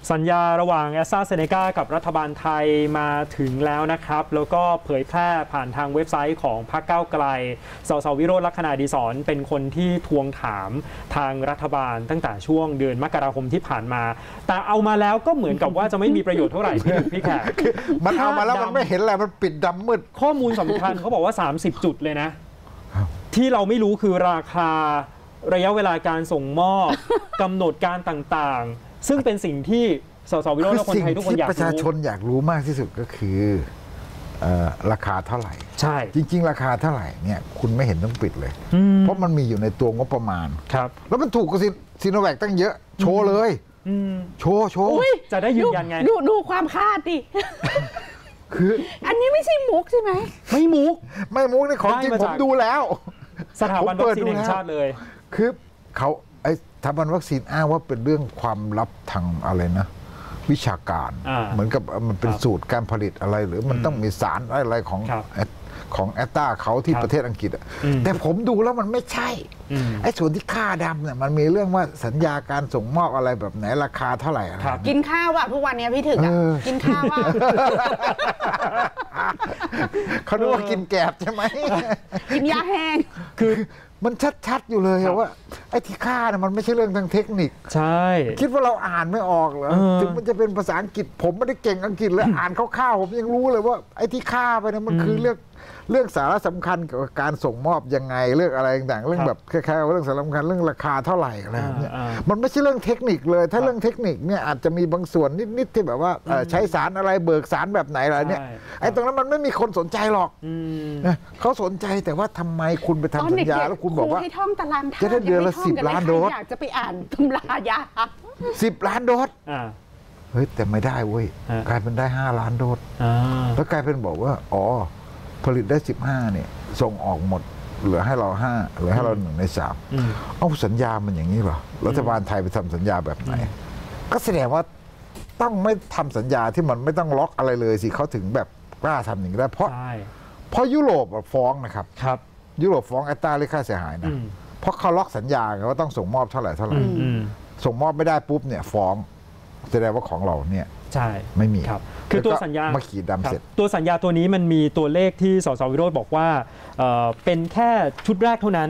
สัญญาระหว่างแอสตราเซเนกากับรัฐบาลไทยมาถึงแล้วนะครับแล้วก็เผยแพร่ผ่านทางเว็บไซต์ของพรรคก้าวไกลสสวิโรจน์ ลักษณะอดิศรเป็นคนที่ทวงถามทางรัฐบาลตั้งแต่ช่วงเดือนมกราคมที่ผ่านมาแต่เอามาแล้วก็เหมือนกับว่าจะไม่มีประโยชน์เท่าไหร่พี่แขกมันเอามาแล้วมันไม่เห็นอะไรมันปิดดำมืดข้อมูลสำคัญเขาบอกว่า30จุดเลยนะที่เราไม่รู้คือราคาระยะเวลาการส่งมอบกำหนดการต่างๆซึ่งเป็นสิ่งที่สสวิโรจน์และคนไทยทุกคนอยากรู้ประชาชนอยากรู้มากที่สุดก็คือราคาเท่าไหร่ใช่จริงๆราคาเท่าไหร่เนี่ยคุณไม่เห็นต้องปิดเลยเพราะมันมีอยู่ในตัวงบประมาณครับแล้วมันถูกกว่าซีโนแวคตั้งเยอะโชว์เลยโชว์จะได้ยืนยันไงดูความคาดดิคืออันนี้ไม่ใช่มุกใช่ไหมไม่มุกนี่ของจริงผมดูแล้วสถาบันวัคซีนแห่งชาติเลยคือเขาสถาบันวัคซีนอ้างว่าเป็นเรื่องความลับทางอะไรนะวิชาการเหมือนกับมันเป็นสูตรการผลิตอะไรหรือมันต้องมีสารอะไรของแอตตาเขาที่ประเทศอังกฤษแต่ผมดูแล้วมันไม่ใช่ไอ้ส่วนที่ค่าดำเนี่ยมันมีเรื่องว่าสัญญาการส่งมอบอะไรแบบไหนราคาเท่าไหร่อะไรกินข้าวว่ะทุกวันนี้พี่ถึงกินข้าวว่ะเขาดูว่ากินแกบใช่ไหมกินยาแห้งคือมันชัดๆอยู่เลยว่าไอ้ที่ค่าเนี่ยมันไม่ใช่เรื่องทางเทคนิคใช่คิดว่าเราอ่านไม่ออกเหรอถึงมันจะเป็นภาษาอังกฤษผมไม่ได้เก่งอังกฤษแล้วอ่านคร่าวๆผมยังรู้เลยว่าไอ้ที่ค่าไปเนี่ยมันคือเรื่องสาระสำคัญกับการส่งมอบยังไงเรื่องอะไรต่างๆเรื่องแบบคล้ายๆเรื่องสาระสำคัญเรื่องราคาเท่าไหร่อะไรเนี่ยมันไม่ใช่เรื่องเทคนิคเลยถ้าเรื่องเทคนิคเนี่ยอาจจะมีบางส่วนนิดๆที่แบบว่าใช้สารอะไรเบิกสารแบบไหนอะไรเนี่ยไอ้ตรงนั้นมันไม่มีคนสนใจหรอกเขาสนใจแต่ว่าทำไมคุณไปทำสัญญาแล้วคุณบอกว่าให้ท่องตารางธาตุจะได้เดือนละ10 ล้านโดสอยากจะไปอ่านตำรายา 10 ล้านโดสเฮ้ยแต่ไม่ได้เว้ยกลายเป็นได้5 ล้านโดสแล้วกลายเป็นบอกว่าอ๋อผลิตได้15เนี่ยส่งออกหมดเหลือให้เรา5เหลือให้เรา1 ใน 3เอาสัญญามันอย่างนี้เหรอรัฐบาลไทยไปทำสัญญาแบบไหนก็แสดงว่าต้องไม่ทำสัญญาที่มันไม่ต้องล็อกอะไรเลยสิเขาถึงแบบกล้าทำอย่างนี้ได้เพราะยุโรปฟ้องนะครับยุโรปฟ้องแอตตาเรียกค่าเสียหายนะเพราะเขาล็อกสัญญาไงว่าต้องส่งมอบเท่าไหร่ส่งมอบไม่ได้ปุ๊บเนี่ยฟ้องแสดงว่าของเราเนี่ยใช่ไม่มีคือตัวสัญญามาขีดดำเสร็จตัวสัญญาตัวนี้มันมีตัวเลขที่สสวิโรจน์บอกว่าเป็นแค่ชุดแรกเท่านั้น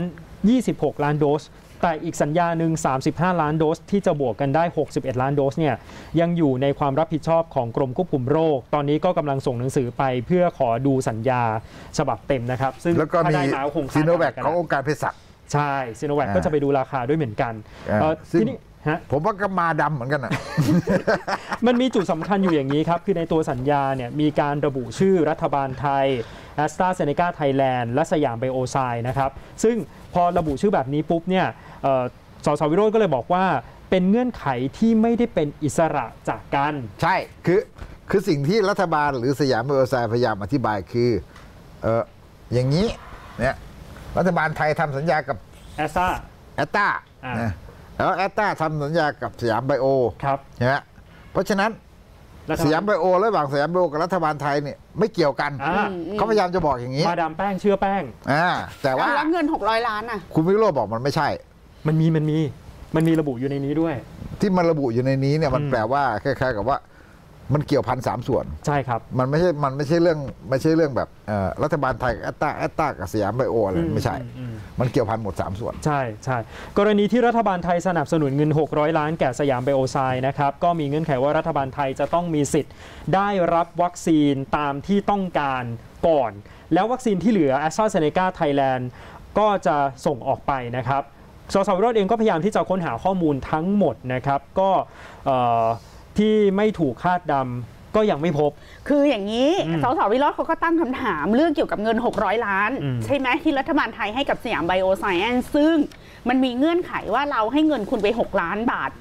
26 ล้านโดสแต่อีกสัญญาหนึ่ง35 ล้านโดสที่จะบวกกันได้61 ล้านโดสเนี่ยยังอยู่ในความรับผิดชอบของกรมควบคุมโรคตอนนี้ก็กำลังส่งหนังสือไปเพื่อขอดูสัญญาฉบับเต็มนะครับซึ่งแล้วก็มีซีโนแวคขององค์การเภสัชใช่ซีโนแวคก็จะไปดูราคาด้วยเหมือนกันทีนี้ผมว่าก็มาดำเหมือนกันนะมันมีจุดสำคัญอยู่อย่างนี้ครับคือในตัวสัญญาเนี่ยมีการระบุชื่อรัฐบาลไทย AstraZeneca Thailand และสยามไบโอไซน์นะครับซึ่งพอระบุชื่อแบบนี้ปุ๊บเนี่ยสสวิโรจน์ก็เลยบอกว่าเป็นเงื่อนไขที่ไม่ได้เป็นอิสระจากกันใช่คือสิ่งที่รัฐบาลหรือสยามไบโอไซน์พยายามอธิบายคืออย่างนี้เนี่ยรัฐบาลไทยทำสัญญากับแอสตราแล้วแอตตาทำสัญญากับสยามไบโอใช่ไหมเพราะฉะนั้นสยามไบโอระหว่างสยามไบโอกับรัฐบาลไทยเนี่ยไม่เกี่ยวกันเขาพยายามจะบอกอย่างนี้มาดามแป้งเชื่อแป้งแต่ว่าเงิน600 ล้านอ่ะคุณวิโรจน์บอกมันไม่ใช่มันมีระบุอยู่ในนี้ด้วยที่มันระบุอยู่ในนี้เนี่ยมันแปลว่าคล้ายๆกับว่ามันเกี่ยวพัน3 ส่วนใช่ครับมันไม่ใช่เรื่องแบบรัฐบาลไทยแอตตากับสยามไบโออะไรไม่ใช่มันเกี่ยวพันหมด3 ส่วนใช่กรณีที่รัฐบาลไทยสนับสนุนเงิน600 ล้านแก่สยามไบโอไซน์นะครับก็มีเงื่อนไขว่ารัฐบาลไทยจะต้องมีสิทธิ์ได้รับวัคซีนตามที่ต้องการก่อนแล้ววัคซีนที่เหลือ AstraZeneca Thailand ก็จะส่งออกไปนะครับสสวิโรจน์เองก็พยายามที่จะค้นหาข้อมูลทั้งหมดนะครับก็ที่ไม่ถูกคาดดำก็ยังไม่พบคืออย่างนี้สสวิโรจน์เขาก็ตั้งคำถามเรื่องเกี่ยวกับเงิน600 ล้านใช่ไหมที่รัฐบาลไทยให้กับสยามไบโอไซแอนซ์ซึ่งมันมีเงื่อนไขว่าเราให้เงินคุณไป6 ล้านบาท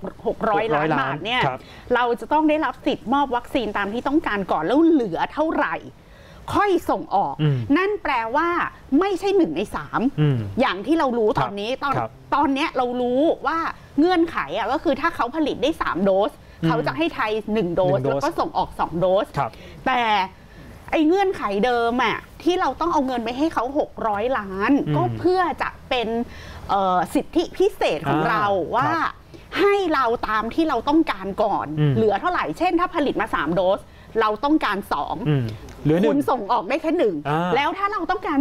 600 ล้านบาทเนี่ยเราจะต้องได้รับสิทธิ์มอบวัคซีนตามที่ต้องการก่อนแล้วเหลือเท่าไหร่ค่อยส่งออกนั่นแปลว่าไม่ใช่1 ใน 3อย่างที่เรารู้ตอนนี้ตอนนี้เรารู้ว่าเงื่อนไขก็คือถ้าเขาผลิตได้3 โดสเขาจะให้ไทย1 โดสแล้วก็ส่งออก2 โดสแต่ไอ้เงื่อนไขเดิมที่เราต้องเอาเงินไปให้เขา600 ล้านก็เพื่อจะเป็นสิทธิพิเศษของเราว่าให้เราตามที่เราต้องการก่อนเหลือเท่าไหร่เช่นถ้าผลิตมา3 โดสเราต้องการ2คุณส่งออกได้แค่1แล้วถ้าเราต้องการ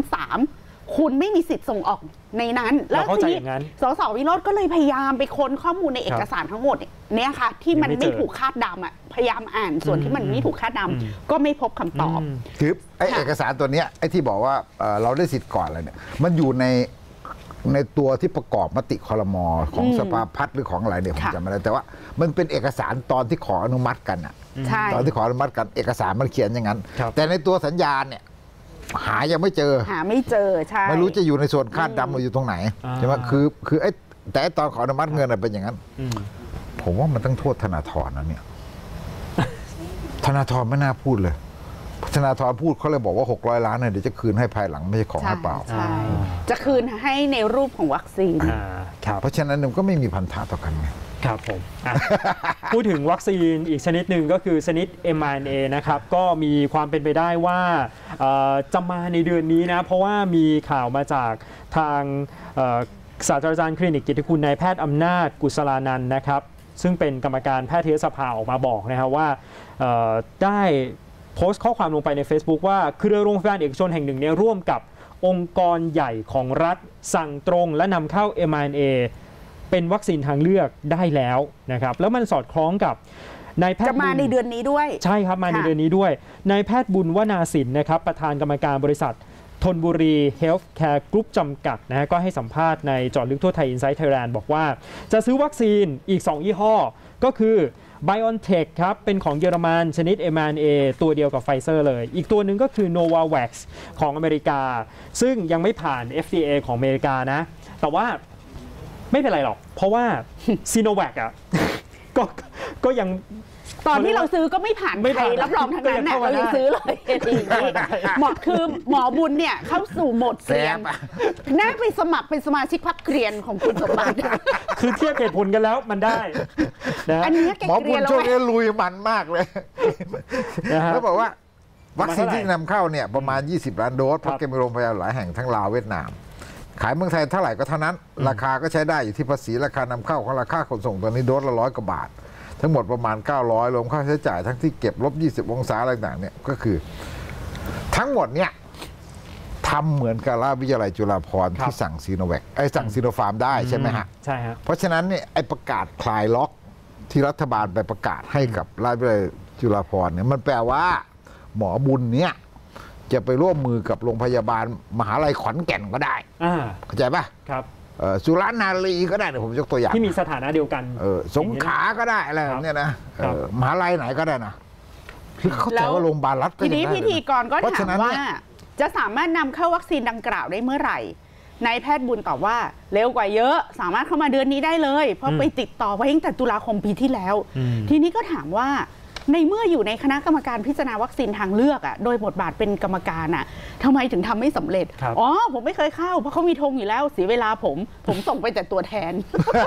3คุณไม่มีสิทธิ์ส่งออกในนั้นแล้วทีนี้สสวิโรจน์ก็เลยพยายามไปค้นข้อมูลในเอกสารทั้งหมดเนี่ยค่ะที่มันไม่ถูกคาดเดาพยายามอ่านส่วนที่มันไม่ถูกคาดเดาก็ไม่พบคำตอบคือไอ้เอกสารตัวนี้ไอ้ที่บอกว่าเราได้สิทธิ์ก่อนอะไรเนี่ยมันอยู่ในตัวที่ประกอบมติครม.ของสภาพัฒน์หรือของอะไรเนี่ยผมจำไม่ได้แต่ว่ามันเป็นเอกสารตอนที่ขออนุมัติกันอ่ะตอนที่ขออนุมัติกันเอกสารมันเขียนอย่างนั้นแต่ในตัวสัญญาเนี่ยยังไม่เจอหาไม่เจอใช่ไม่รู้จะอยู่ในส่วนคาดดำหรืออยู่ตรงไหนใช่ไหมคือไอ้แต่ตอนขออนุมัติเงินเป็นอย่างนั้นผมว่ามันต้องโทษธนาธรนะเนี่ยธนาธรไม่น่าพูดเลยธนาธรพูดเขาเลยบอกว่า600 ล้านเนี่ยเดี๋ยวจะคืนให้ภายหลังไม่ใช่ของให้เปล่าจะคืนให้ในรูปของวัคซีนเพราะฉะนั้นมันก็ไม่มีพันธะต่อกันไงครับผมพูดถึงวัคซีนอีกชนิดหนึ่งก็คือชนิด mRNA นะครับก็มีความเป็นไปได้ว่าจะมาในเดือนนี้นะเพราะว่ามีข่าวมาจากทางศาสตราจารย์คลินิกเกียรติคุณนายแพทย์อำนาจกุศลานันท์นะครับซึ่งเป็นกรรมการแพทยสภาออกมาบอกนะครับว่าได้โพสต์ข้อความลงไปใน Facebook ว่าคือโรงพยาบาลเอกชนแห่งหนึ่งเนี่ยร่วมกับองค์กรใหญ่ของรัฐสั่งตรงและนำเข้า mRNA เป็นวัคซีนทางเลือกได้แล้วนะครับแล้วมันสอดคล้องกับนายแพทย์จะมาในเดือนนี้ด้วยใช่ครับมาในเดือนนี้ด้วยนายแพทย์บุญวนาสินนะครับประธานกรรมการบริษัทธนบุรีเฮลท์แคร์กรุ๊ปจำกัดนะฮะก็ให้สัมภาษณ์ในเจาะลึกทั่วไทย Inside Thailand บอกว่าจะซื้อวัคซีนอีก2ยี่ห้อก็คือ BioNTech ครับเป็นของเยอรมันชนิด mRNA ตัวเดียวกับไฟเซอร์เลยอีกตัวหนึ่งก็คือ Novavax ของอเมริกาซึ่งยังไม่ผ่าน FDA ของอเมริกานะแต่ว่าไม่เป็นไรหรอกเพราะว่าซีโนแวคอ่ะก็ยังตอนที่เราซื้อก็ไม่ผ่านใครรับรองทั้งนั้นเรายังซื้อเลยหมอคือหมอบุญเนี่ยเข้าสู่โหมดเกรียนน่าไปสมัครเป็นสมาชิกพรรคเกรียนของคุณสมบัติคือเทียบเหตุผลกันแล้วมันได้อันนี้หมอบุญช่วงนี้ลุยมันมากเลยแล้วบอกว่าวัคซีนที่นำเข้าเนี่ยประมาณ20 ล้านโดสเพราะแกมีโรงพยาบาลหลายแห่งทั้งลาวเวียดนามขายเมืองไทยเท่าไหร่ก็เท่านั้นราคาก็ใช้ได้อยู่ที่ภาษีราคานำเข้าของราคาขนส่งตอนนี้โดสละ100 กว่าบาททั้งหมดประมาณ900รวมค่าใช้จ่ายทั้งที่เก็บลบ20 องศาอะไรต่างเนี่ยก็คือทั้งหมดเนี่ยทำเหมือนกับราชวิทยาลัยจุฬาภรณ์ที่สั่งซีโนแวคสั่งซีโนฟาร์มได้ใช่ไหมฮะใช่ครับเพราะฉะนั้นเนี่ยไอ้ประกาศคลายล็อกที่รัฐบาลไปประกาศให้กับราชวิทยาลัยจุฬาภรณ์เนี่ยมันแปลว่าหมอบุญเนี่ยจะไปร่วมมือกับโรงพยาบาลมหาลัยขอนแก่นก็ได้เข้าใจป่ะครับสุรานารีก็ได้ผมยกตัวอย่างที่มีสถานะเดียวกันสงขลาก็ได้อะไรเนี่ยนะมหาลัยไหนก็ได้นะคือเข้าใจว่าโรงพยาบาลรัฐทีนี้พิธีกรก็ถามว่าจะสามารถนำเข้าวัคซีนดังกล่าวได้เมื่อไหร่นายแพทย์บุญตอบว่าเร็วกว่าเยอะสามารถเข้ามาเดือนนี้ได้เลยเพราะไปติดต่อไว้ตั้งแต่ตุลาคมปีที่แล้วทีนี้ก็ถามว่าในเมื่ออยู่ในคณะกรรมการพิจารณาวัคซีนทางเลือกอ่ะโดยบทบาทเป็นกรรมการอ่ะทำไมถึงทำไม่สำเร็จอ๋อผมไม่เคยเข้าเพราะเขามีธงอยู่แล้วเสียเวลาผมส่งไปแต่ตัวแทน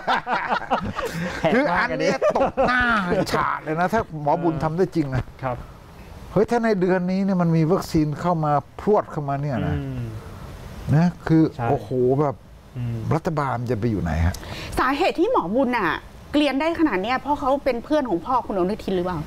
คืออันนี้ตกหน้าฉาดเลยนะถ้าหมอบุญทำได้จริงนะครับเฮ้ยถ้าในเดือนนี้เนี่ยมันมีวัคซีนเข้ามาพรวดเข้ามาเนี่ยนะคือโอ้โหแบบรัฐบาลจะไปอยู่ไหนฮะสาเหตุที่หมอบุญอ่ะเกลียนได้ขนาดนี้เพราะเขาเป็นเพื่อนของพ่อคุณอนุทินหรือเปล่า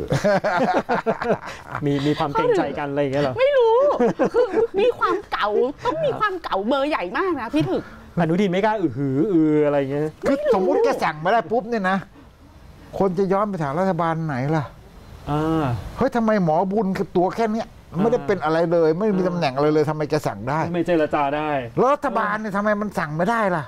มีความเกรงใจกันอะไรอย่างเงี้ยหรอไม่รู้คือมีความเก่าต้องมีความเก่าเบอร์ใหญ่มากนะพี่ถึกอนุทินไม่กล้าอะไรเงี้ยคือสมมติจะสั่งมาได้ปุ๊บเนี่ยนะคนจะย้อนไปถามรัฐบาลไหนล่ะเฮ้ยทำไมหมอบุญคือตัวแค่นี้ไม่ได้เป็นอะไรเลยไม่มีตำแหน่งอะไรเลยทำไมจะสั่งได้ไม่เจรจาได้รัฐบาลเนี่ยทำไมมันสั่งไม่ได้ล่ะ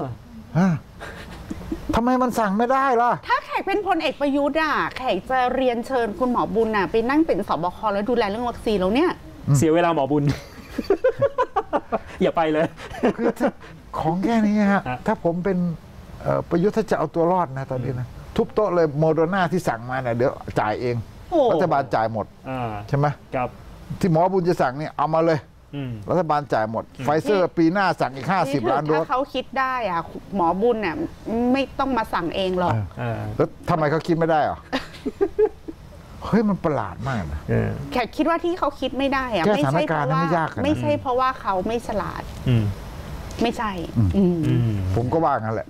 ทำไมมันสั่งไม่ได้ล่ะถ้าแขกเป็นพลเอกประยุทธ์อ่ะแขกจะเรียนเชิญคุณหมอบุญอ่ะไปนั่งเป็นสบคแล้วดูแลเรื่องวัคซีนแล้วเนี่ยเสียเวลาหมอบุญอย่าไปเลยคือของแค่นี้ฮะถ้าผมเป็นประยุทธ์ถ้าจะเอาตัวรอดนะตอนนี้นะทุบโต๊ะเลยโมเดอร์นาที่สั่งมาเนี่ยเดี๋ยวจ่ายเองรัฐบาลจ่ายหมดใช่ไหมครับที่หมอบุญจะสั่งเนี่ยเอามาเลยรัฐบาลจ่ายหมดไฟเซอร์ปีหน้าสั่งอีก50 ล้านโดสถ้าเขาคิดได้อ่ะหมอบุญเนี่ยไม่ต้องมาสั่งเองหรอกแล้วทำไมเขาคิดไม่ได้อ่ะเฮ้ยมันประหลาดมากนะแขกคิดว่าที่เขาคิดไม่ได้อ่ะไม่ใช่เพราะว่าเขาไม่ฉลาดไม่ใช่ผมก็ว่างั้นแหละ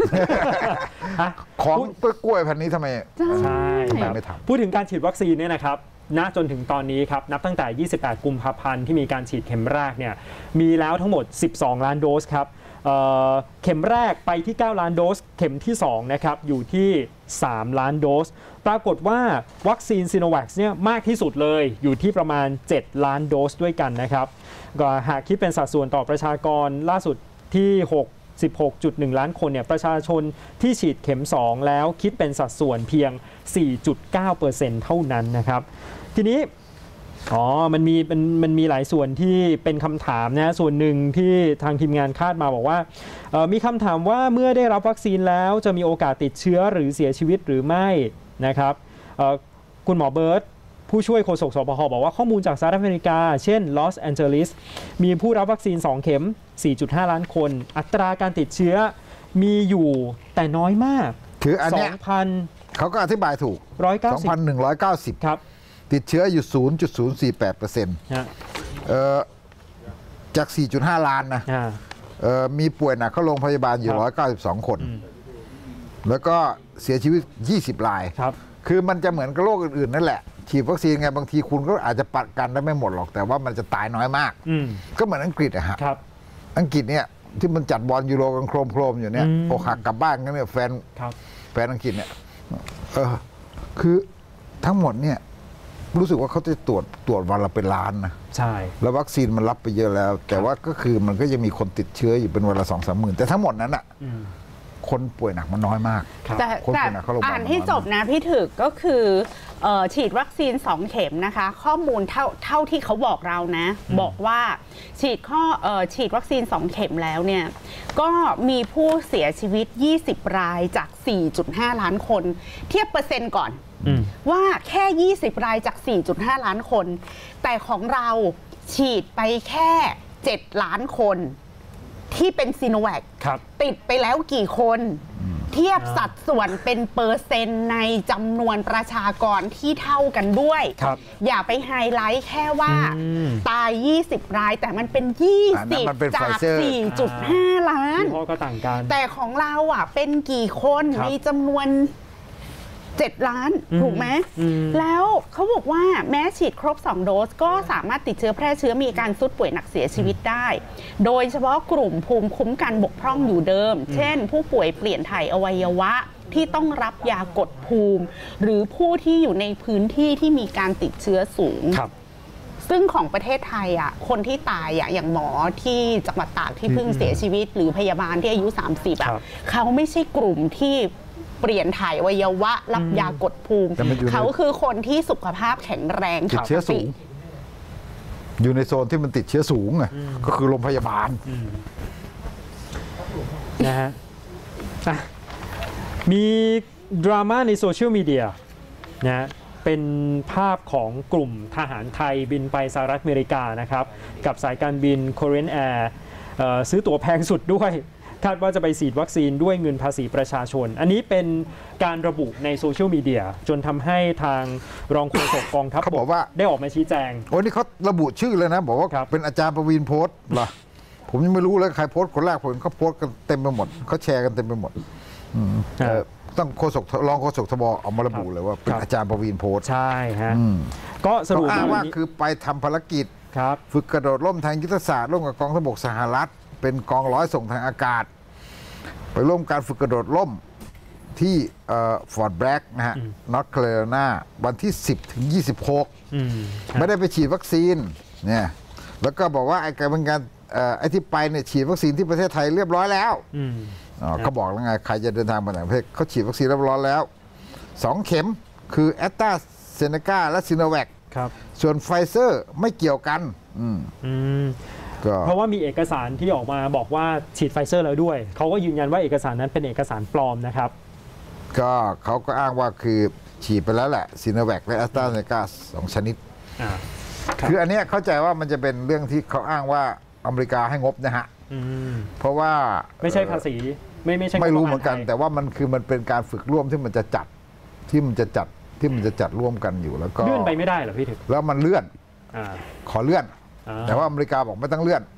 ของกล้วยพันนี้ทำไมใช่ไม่ทำพูดถึงการฉีดวัคซีนเนี่ยนะครับณจนถึงตอนนี้ครับนับตั้งแต่28กุมภาพันธ์ที่มีการฉีดเข็มแรกเนี่ยมีแล้วทั้งหมด12ล้านโดสครับเข็มแรกไปที่9ล้านโดสเข็มที่2นะครับอยู่ที่3ล้านโดสปรากฏว่าวัคซีนซิโนแวคเนี่ยมากที่สุดเลยอยู่ที่ประมาณ7ล้านโดสด้วยกันนะครับก็หากคิดเป็นสัดส่วนต่อประชากรล่าสุดที่16.1 ล้านคนเนี่ยประชาชนที่ฉีดเข็ม2แล้วคิดเป็นสัดส่วนเพียง 4.9% เท่านั้นนะครับทีนี้มันมีหลายส่วนที่เป็นคำถามนะส่วนหนึ่งที่ทางทีมงานคาดมาบอกว่ามีคำถามว่าเมื่อได้รับวัคซีนแล้วจะมีโอกาสติดเชื้อหรือเสียชีวิตหรือไม่นะครับคุณหมอเบิร์ตผู้ช่วยโฆษกสบคบอกว่าข้อมูลจากสหรัฐอเมริกาเช่นลอสแอนเจลิสมีผู้รับวัคซีน2เข็ม 4.5 ล้านคนอัตราการติดเชื้อมีอยู่แต่น้อยมากคืออันนี้เขาก็อธิบายถูก 2,190 ครับติดเชื้ออยู่ 0.048% จาก 4.5 ล้านนะมีป่วยหนักเข้าโรงพยาบาลอยู่192 คนแล้วก็เสียชีวิต20 รายคือมันจะเหมือนกับโรคอื่นๆนั่นแหละฉีดวัคซีนไงบางทีคุณก็อาจจะปัดกันได้ไม่หมดหรอกแต่ว่ามันจะตายน้อยมากก็เหมือนอังกฤษอะฮะอังกฤษเนี่ยที่มันจัดบอลยูโรกันโครมๆอยู่เนี่ยอกหักกลับบ้านกันเนี่ยแฟนอังกฤษเนี่ยคือทั้งหมดเนี่ยรู้สึกว่าเขาจะตรวจวันละเป็นล้านนะใช่แล้ววัคซีนมันรับไปเยอะแล้วแต่ว่าก็คือมันก็ยังมีคนติดเชื้ออยู่เป็นวันละ 2-3 หมื่นแต่ทั้งหมดนั้นอ่ะคนป่วยหนักมันน้อยมากแต่อ่านให้จบนะพี่ถึกก็คือฉีดวัคซีน2เข็มนะคะข้อมูลเท่าที่เขาบอกเรานะบอกว่าฉีดวัคซีน2เข็มแล้วเนี่ยก็มีผู้เสียชีวิต20 รายจาก 4.5 ล้านคนเทียบเปอร์เซ็นต์ก่อนว่าแค่20 รายจาก 4.5 ล้านคนแต่ของเราฉีดไปแค่7ล้านคนที่เป็นซีโนแวคติดไปแล้วกี่คนเทียบสัดส่วนเป็นเปอร์เซ็นต์ในจำนวนประชากรที่เท่ากันด้วยอย่าไปไฮไลท์แค่ว่าตาย20 รายแต่มันเป็น20จาก 4.5 ล้านก็ต่างกันแต่ของเราอ่ะเป็นกี่คนในจำนวน7 ล้านถูกไหมแล้วเขาบอกว่าแม้ฉีดครบ2โดสก็สามารถติดเชื้อแพร่เชื้อมีการซุดป่วยหนักเสียชีวิตได้โดยเฉพาะกลุ่มภูมิคุ้มกันบกพร่องอยู่เดิมเช่นผู้ป่วยเปลี่ยนถ่ายอวัยวะที่ต้องรับยากดภูมิหรือผู้ที่อยู่ในพื้นที่ที่มีการติดเชื้อสูงซึ่งของประเทศไทยอ่ะคนที่ตายอ่ะอย่างหมอที่จังหวัดตากที่เพิ่งเสียชีวิตหรือพยาบาลที่อายุ30อ่ะเขาไม่ใช่กลุ่มที่เปลี่ยนถ่ายอวัยวะรับยากดภูมิเขาคือคนที่สุขภาพแข็งแรงติดเชื้อสูงอยู่ในโซนที่มันติดเชื้อสูงไงก็คือโรงพยาบาลนะฮะมีดราม่าในโซเชียลมีเดียนะเป็นภาพของกลุ่มทหารไทยบินไปสหรัฐอเมริกานะครับกับสายการบิน Korean Air ซื้อตั๋วแพงสุดด้วยคาดว่าจะไปฉีดวัคซีนด้วยเงินภาษีประชาชนอันนี้เป็นการระบุในโซเชียลมีเดียจนทำให้ทางรองโฆษกกองทัพเขาบอกว่าได้ออกมาชี้แจงโอ้นี่เขาระบุชื่อเลยนะบอกว่าเป็นอาจารย์ประวินโพสต์เหรอผมยังไม่รู้เลยใครโพสต์คนแรกผมเขาโพสต์กันเต็มไปหมดเขาแชร์กันเต็มไปหมดต้องโฆษกรองโฆษกทบเอามาระบุเลยว่าเป็นอาจารย์ประวินโพสต์ใช่ฮะก็สรุปว่าคือไปทำภารกิจฝึกกระโดดร่มทางยุทธศาสตร์ร่วมกับกองทัพบกสหรัฐเป็นกองร้อยส่งทางอากาศไปร่วมการฝึกกระโดดร่มที่ฟอร์ดแบล็กนะฮะนอร์ทแคโรไลนาวันที่10 ถึง 26ไม่ได้ไปฉีดวัคซีนเนี่ยแล้วก็บอกว่าไอ้การเป็นการไอ้ที่ไปเนี่ยฉีดวัคซีนที่ประเทศไทยเรียบร้อยแล้วเขาบอกแล้วไงใครจะเดินทางไปต่างประเทศเขาฉีดวัคซีนเรียบร้อยแล้ว2 เข็มคือแอสตราเซเนกาและซิโนแวคส่วนไฟเซอร์ไม่เกี่ยวกันเพราะว่ามีเอกสารที่ออกมาบอกว่าฉีดไฟเซอร์แล้วด้วยเขาก็ยืนยันว่าเอกสารนั้นเป็นเอกสารปลอมนะครับก็เขาก็อ้างว่าคือฉีดไปแล้วแหละซิโนแวคและแอสตราเซเนกา2 ชนิดคืออันนี้เข้าใจว่ามันจะเป็นเรื่องที่เขาอ้างว่าอเมริกาให้งบนะฮะเพราะว่าไม่ใช่ภาษีไม่ใช่ไม่รู้เหมือนกันแต่ว่ามันเป็นการฝึกร่วมที่มันจะจัดร่วมกันอยู่แล้วก็เลื่อนไปไม่ได้เหรอพี่ถึกแล้วมันเลื่อนขอเลื่อนแต่ว่าอเมริกาบอกไม่ต้องเลื่อน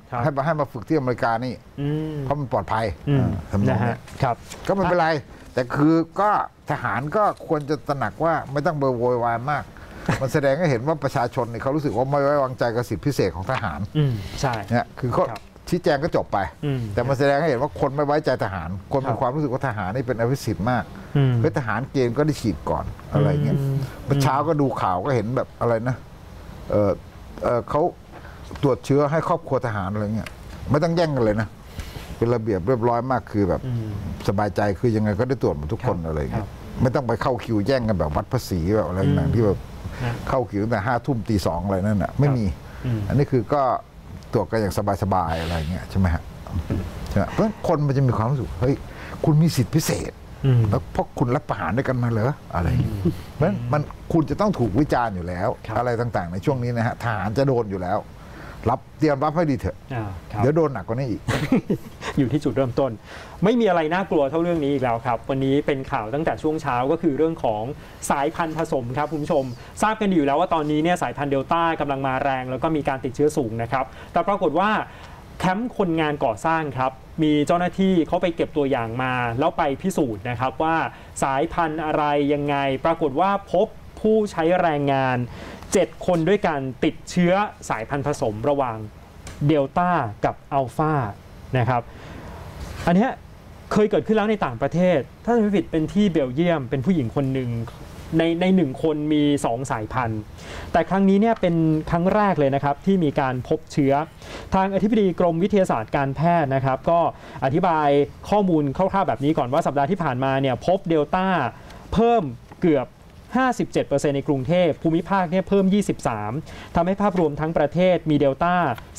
ให้มาฝึกที่อเมริกานี่เพราะมันปลอดภัยทำนองนี้ครับก็ไม่เป็นไรแต่คือก็ทหารก็ควรจะตระหนักว่าไม่ต้องเบอร์โวยวายมากมันแสดงให้เห็นว่าประชาชนเนี่ยเขารู้สึกว่าไม่ไว้วางใจกับสิทธิพิเศษของทหารใช่เนี่ยคือเขาชี้แจงก็จบไปแต่มันแสดงให้เห็นว่าคนไม่ไว้ใจทหารคนมีความรู้สึกว่าทหารนี่เป็นอภิสิทธิ์มากเฮ้ยทหารเกณฑ์ก็ได้ฉีดก่อนอะไรเงี้ยเมื่อเช้าก็ดูข่าวก็เห็นแบบอะไรนะเขาตรวจเชื้อให้ครอบครัวทหารอะไรเงี้ยไม่ต้องแย่งกันเลยนะเป็นระเบียบเรียบร้อยมากคือแบบสบายใจคือยังไงก็ได้ตรวจหมดทุกคนอะไรเงี้ยไม่ต้องไปเข้าคิวแย่งกันแบบวัดภาษีแบบอะไรต่างที่แบบเข้าคิวตั้งแต่5 ทุ่มตี 2อะไรนั่นน่ะไม่มีอันนี้คือก็ตรวจกันอย่างสบายๆอะไรเงี้ยใช่ไหมฮะใช่ไหมเพราะคนมันจะมีความรู้สึกเฮ้ยคุณมีสิทธิพิเศษแล้วเพราะคุณรับประหารด้วยกันมาเหรออะไรเพราะฉะนั้นมันคุณจะต้องถูกวิจารณ์อยู่แล้วอะไรต่างๆในช่วงนี้นะฮะทหารจะโดนอยู่แล้วเตรียมรับให้ดีเถอะเดี๋ยวโดนหนักกว่านี้อีกอยู่ที่จุดเริ่มต้นไม่มีอะไรน่ากลัวเท่าเรื่องนี้อีกแล้วครับวันนี้เป็นข่าวตั้งแต่ช่วงเช้าก็คือเรื่องของสายพันธุ์ผสมครับคุณผู้ชมทราบกันอยู่แล้วว่าตอนนี้เนี่ยสายพันธุ์เดลต้ากำลังมาแรงแล้วก็มีการติดเชื้อสูงนะครับแต่ปรากฏว่าแคมป์คนงานก่อสร้างครับมีเจ้าหน้าที่เขาไปเก็บตัวอย่างมาแล้วไปพิสูจน์นะครับว่าสายพันธุ์อะไรยังไงปรากฏว่าพบผู้ใช้แรงงาน7 คนด้วยกันติดเชื้อสายพันธุ์ผสมระหว่างเดลต้ากับอัลฟานะครับอันนี้เคยเกิดขึ้นแล้วในต่างประเทศถ้าไม่ผิดเป็นที่เบลเยียมเป็นผู้หญิงคนหนึ่งใน1 คนมี2 สายพันธุ์แต่ครั้งนี้เนี่ยเป็นครั้งแรกเลยนะครับที่มีการพบเชื้อทางอธิบดีกรมวิทยาศาสตร์การแพทย์นะครับก็อธิบายข้อมูลคร่าวๆแบบนี้ก่อนว่าสัปดาห์ที่ผ่านมาเนี่ยพบเดลต้าเพิ่มเกือบ57% ในกรุงเทพภูมิภาคเนี่ยเพิ่ม23ทำให้ภาพรวมทั้งประเทศมีเดลต้า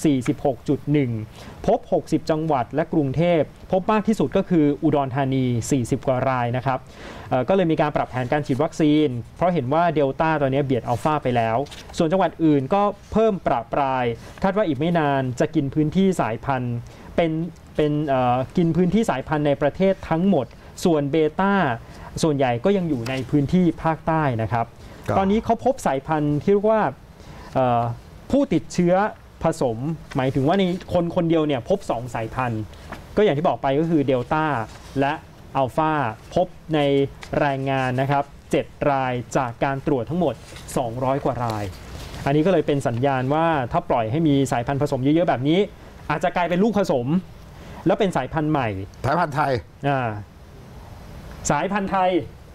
46.1 พบ60 จังหวัดและกรุงเทพพบมากที่สุดก็คืออุดรธานี40 กว่ารายนะครับก็เลยมีการปรับแผนการฉีดวัคซีนเพราะเห็นว่าเดลต้าตอนนี้เบียดอัลฟาไปแล้วส่วนจังหวัดอื่นก็เพิ่มประปรายคาดว่าอีกไม่นานจะกินพื้นที่สายพันธุ์เป็นกินพื้นที่สายพันธุ์ในประเทศทั้งหมดส่วนเบต้าส่วนใหญ่ก็ยังอยู่ในพื้นที่ภาคใต้นะครับตอนนี้เขาพบสายพันธุ์ที่เรียกว่าผู้ติดเชื้อผสมหมายถึงว่าในคนเดียวเนี่ยพบ2 สายพันธุ์ก็อย่างที่บอกไปก็คือเดลต้าและอัลฟาพบในแรงงานนะครับ7 รายจากการตรวจทั้งหมด200 กว่ารายอันนี้ก็เลยเป็นสัญญาณว่าถ้าปล่อยให้มีสายพันธุ์ผสมเยอะๆแบบนี้อาจจะกลายเป็นลูกผสมแล้วเป็นสายพันธุ์ใหม่สายพันธุ์ไทยสายพันธุ์ไทย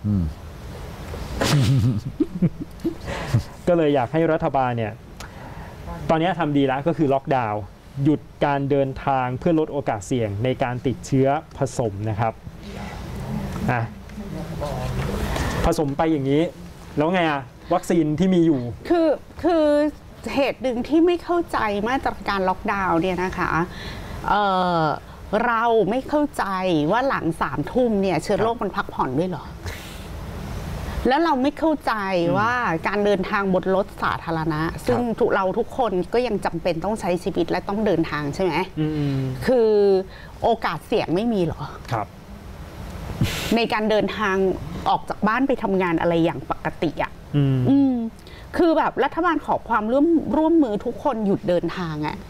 ก็เลยอยากให้รัฐบาลเนี่ยตอนนี้ทำดีแล้วก็คือล็อกดาวน์หยุดการเดินทางเพื่อลดโอกาสเสี่ยงในการติดเชื้อผสมนะครับผสมไปอย่างนี้แล้วไงวัคซีนที่มีอยู่คือเหตุหนึ่งที่ไม่เข้าใจมาตรการล็อกดาวน์เนี่ยนะคะเราไม่เข้าใจว่าหลัง3 ทุ่มเนี่ยเชื้อโรคมันพักผ่อนด้วยเหรอแล้วเราไม่เข้าใจว่าการเดินทางบนรถสาธารณะซึ่งเราทุกคนก็ยังจำเป็นต้องใช้ชีวิตและต้องเดินทางใช่ไหมคือโอกาสเสี่ยงไม่มีเหรอครับในการเดินทางออกจากบ้านไปทำงานอะไรอย่างปกติอ่ะคือแบบรัฐบาลขอความร่วมมือทุกคนหยุดเดินทางอ่ะ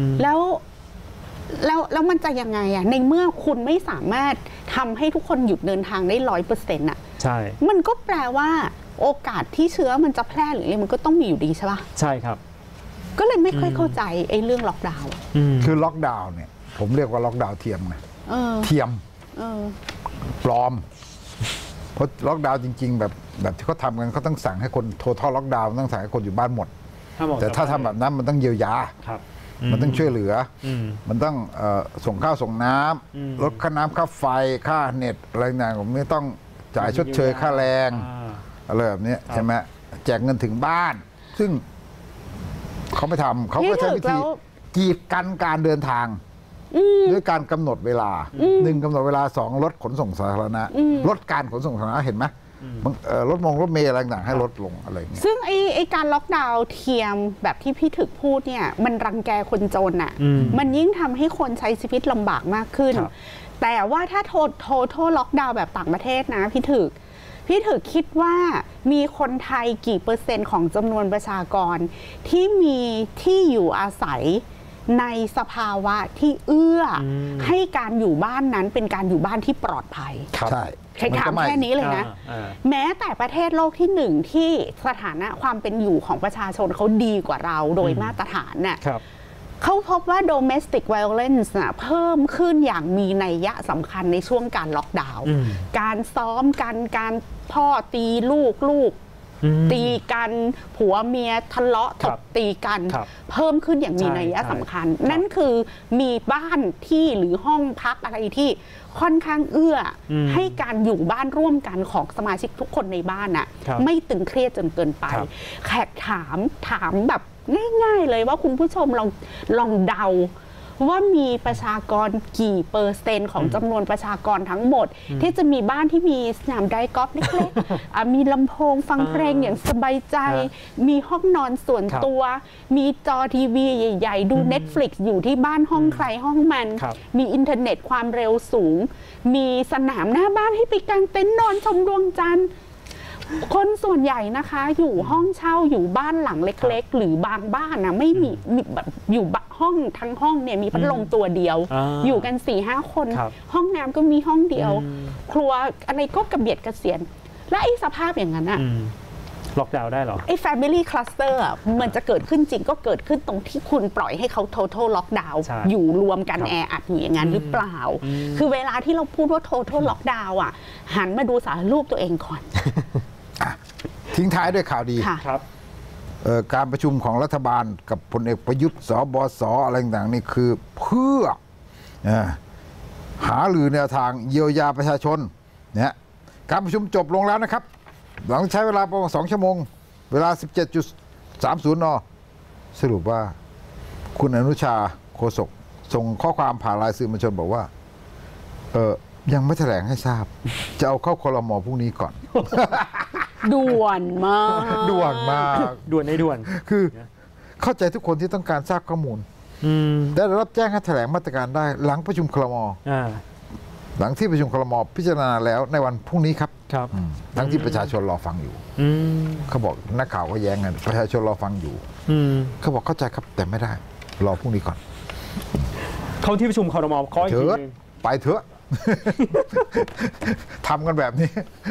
แล้วมันจะยังไงอ่ะในเมื่อคุณไม่สามารถทำให้ทุกคนหยุดเดินทางได้100%อ่ะใช่มันก็แปลว่าโอกาสที่เชื้อมันจะแพร่หรืออะไรมันก็ต้องมีอยู่ดีใช่ป่ะใช่ครับก็เลยไม่ค่อยเข้าใจไอ้เรื่องล็อกดาวน์คือล็อกดาวน์เนี่ยผมเรียกว่าล็อกดาวน์เทียมนะเทียมปลอมเพราะล็อกดาวน์จริงๆแบบที่เขาทำกันเขาต้องสั่งให้คนโทรล็อกดาวน์ต้องสั่งให้คนอยู่บ้านหมดแต่ถ้าทำแบบนั้นมันต้องเยียวยามันต้องช่วยเหลือมันต้องส่งข้าวส่งน้ำลดค่าน้ำค่าไฟค่าเน็ตอะไรต่างๆผมไม่ต้องจ่ายชดเชยค่าแรงอะไรแบบนี้ใช่ไหมแจกเงินถึงบ้านซึ่งเขาไม่ทำเขาก็ใช้วิธีกีดกันการเดินทางด้วยการกำหนดเวลา1กำหนดเวลา2ลดขนส่งสาธารณะลดการขนส่งสาธารณะเห็นไหมรถเมล์อะไรต่างๆให้ลดลงอะไรอย่างเงี้ยซึ่งไอ้การล็อกดาวน์เทียมแบบที่พี่ถึกพูดเนี่ยมันรังแกคนจนอ่ะมันยิ่งทำให้คนใช้ชีวิตลำบากมากขึ้นแต่ว่าถ้าโทษล็อกดาวน์แบบต่างประเทศนะพี่ถึกคิดว่ามีคนไทยกี่เปอร์เซ็นต์ของจำนวนประชากรที่มีที่อยู่อาศัยในสภาวะที่เอื้อให้การอยู่บ้านนั้นเป็นการอยู่บ้านที่ปลอดภัยใช่ถามแค่นี้เลยนะแม้แต่ประเทศโลกที่หนึ่งที่สถานะความเป็นอยู่ของประชาชนเขาดีกว่าเราโดยมาตรฐานน่ะเขาพบว่า domestic violence นะเพิ่มขึ้นอย่างมีนัยยะสำคัญในช่วงการล็อกดาวน์การซ้อมกันการพ่อตีลูกตีกันผัวเมียทะเลาะตบตีกันเพิ่มขึ้นอย่างมีนัยยะสำคัญนั่นคือมีบ้านที่หรือห้องพักอะไรที่ค่อนข้างเอื้อให้การอยู่บ้านร่วมกันของสมาชิกทุกคนในบ้านน่ะไม่ตึงเครียดจนเกินไปแขกถามแบบง่ายๆเลยว่าคุณผู้ชมลองเดาว่ามีประชากรกี่เปอร์เซ็นต์ของจำนวนประชากรทั้งหมดที่จะมีบ้านที่มีสนามไดกอล์ฟเล็กๆมีลำโพงฟังเพลงอย่างสบายใจมีห้องนอนส่วนตัวมีจอทีวีใหญ่ๆดู Netflix อยู่ที่บ้านห้องใครห้องมันมีอินเทอร์เน็ตความเร็วสูงมีสนามหน้าบ้านให้ไปกางเต็นท์นอนชมดวงจันทร์คนส่วนใหญ่นะคะอยู่ห้องเช่าอยู่บ้านหลังเล็กๆหรือบางบ้านนะไม่มีแบบอยู่ห้องทั้งห้องเนี่ยมีพัดลมตัวเดียวอยู่กัน 4-5 คนห้องน้ำก็มีห้องเดียวครัวอะไรก็กระเบียดกระเสียนและไอ้สภาพอย่างนั้นอะล็อกดาวน์ได้หรอไอ้ family cluster มันจะเกิดขึ้นจริงก็เกิดขึ้นตรงที่คุณปล่อยให้เขา total lockdown อยู่รวมกันแออัดอยู่อย่างนั้นหรือเปล่าคือเวลาที่เราพูดว่า total lockdown อ่ะหันมาดูสารรูปตัวเองก่อนทิ้งท้ายด้วยข่าวดีครับการประชุมของรัฐบาลกับพลเอกประยุทธ์สบสอะไรต่างๆนี่คือเพื่อหารือแนวทางเยียวยาประชาชนเนี่ยการประชุมจบลงแล้วนะครับหลังใช้เวลาประมาณ2 ชั่วโมงเวลา 17.30 น.สรุปว่าคุณอนุชาโฆษกส่งข้อความผ่านไลน์สื่อมวลชนบอกว่ายังไม่แถลงให้ทราบจะเอาเข้าครม.พรุ่งนี้ก่อนด่วนมากด่วนมากด่วนในด่วนคือเข้าใจทุกคนที่ต้องการทราบข้อมูลได้รับแจ้งให้แถลงมาตรการได้หลังประชุมครม.หลังที่ประชุมครม.พิจารณาแล้วในวันพรุ่งนี้ครับทั้งที่ประชาชนรอฟังอยู่เขาบอกนักข่าวก็แย้งกันประชาชนรอฟังอยู่เขาบอกเข้าใจครับแต่ไม่ได้รอพรุ่งนี้ก่อนเข้าที่ประชุมครม.ขออีกทีนึงไปเถอะทำกันแบบนี้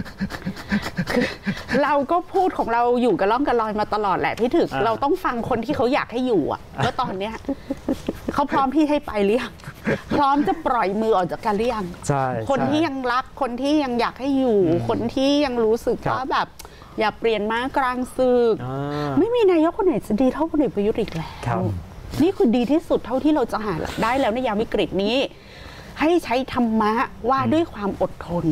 เราก็พูดของเราอยู่กับล่องกับลอยมาตลอดแหละพี่ถึกเราต้องฟังคนที่เขาอยากให้อยู่อ่ะแล้วตอนเนี้ยเขาพร้อมที่ให้ไปหรือยังพร้อมจะปล่อยมือออกจากการหรือยังคนที่ยังรักคนที่ยังอยากให้อยู่คนที่ยังรู้สึกว่าแบบอย่าเปลี่ยนม้ากลางศึกไม่มีนายกคนไหนจะดีเท่าพลเอกประยุทธ์อีกแล้วนี่คือดีที่สุดเท่าที่เราจะหาได้แล้วในยามวิกฤตนี้ให้ใช้ธรรมะว่าด้วยความอดทน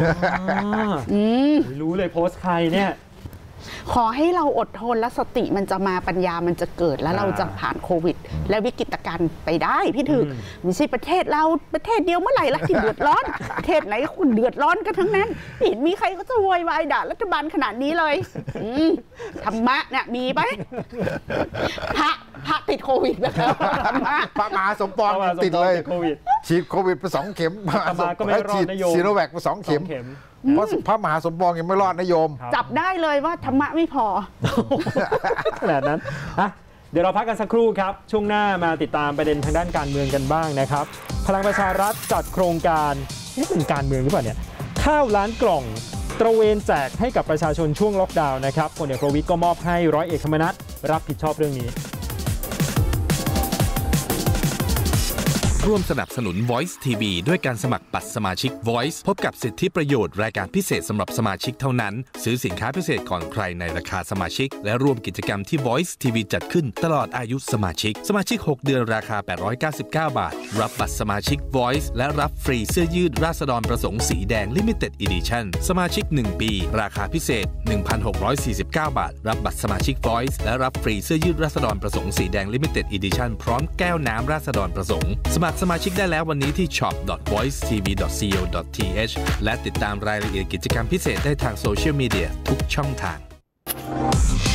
รู้เลยโพสต์ใครเนี่ยขอให้เราอดทนและสติมันจะมาปัญญามันจะเกิดแล้วเราจะผ่านโควิดและวิกฤตการณ์ไปได้พี่ถึกไม่ใช่ประเทศเราประเทศเดียวเมื่อไหร่ละที่เดือดร้อนประเทศไหนคุณเดือดร้อนกันทั้งนั้นเห็นมีใครก็จะโวยวายด่ารัฐบาลขนาดนี้เลยธรรมะเนี่ยมีไหมพระติดโควิดแล้วพระมหาสมปองติดเลยฉีดโควิดไป2 เข็มฉีดซีโนแวคไป2 เข็มเพราะพระมหาสมปองยังไม่รอดนะโยมจับได้เลยว่าธรรมะไม่พอขนาดนั้นเดี๋ยวเราพักกันสักครู่ครับช่วงหน้ามาติดตามประเด็นทางด้านการเมืองกันบ้างนะครับพลังประชารัฐจัดโครงการนี่เป็นการเมืองหรือเปล่าเนี่ยข้าวล้านกล่องตระเวนแจกให้กับประชาชนช่วงล็อกดาวน์นะครับพลเอกประวิตรก็มอบให้ร้อยเอกธรรมนัสรับผิดชอบเรื่องนี้ร่วมสนับสนุน Voice TV ด้วยการสมัครบัตรสมาชิก Voice พบกับสิทธิประโยชน์รายการพิเศษสำหรับสมาชิกเท่านั้นซื้อสินค้าพิเศษก่อนใครในราคาสมาชิกและร่วมกิจกรรมที่ Voice TV จัดขึ้นตลอดอายุสมาชิก6 เดือนราคา899 บาทรับบัตรสมาชิก Voice และรับฟรีเสื้อยืดราษฎรประสงค์สีแดง Limited Edition สมาชิก1 ปีราคาพิเศษ 1,649 บาทรับบัตรสมาชิก Voice และรับฟรีเสื้อยืดราษฎรประสงค์สีแดง Limited Edition พร้อมแก้วน้ำราษฎรประสงค์สมาชิกได้แล้ววันนี้ที่ shop.voicetv.co.th และติดตามรายละเอียดกิจกรรมพิเศษได้ทางโซเชียลมีเดียทุกช่องทาง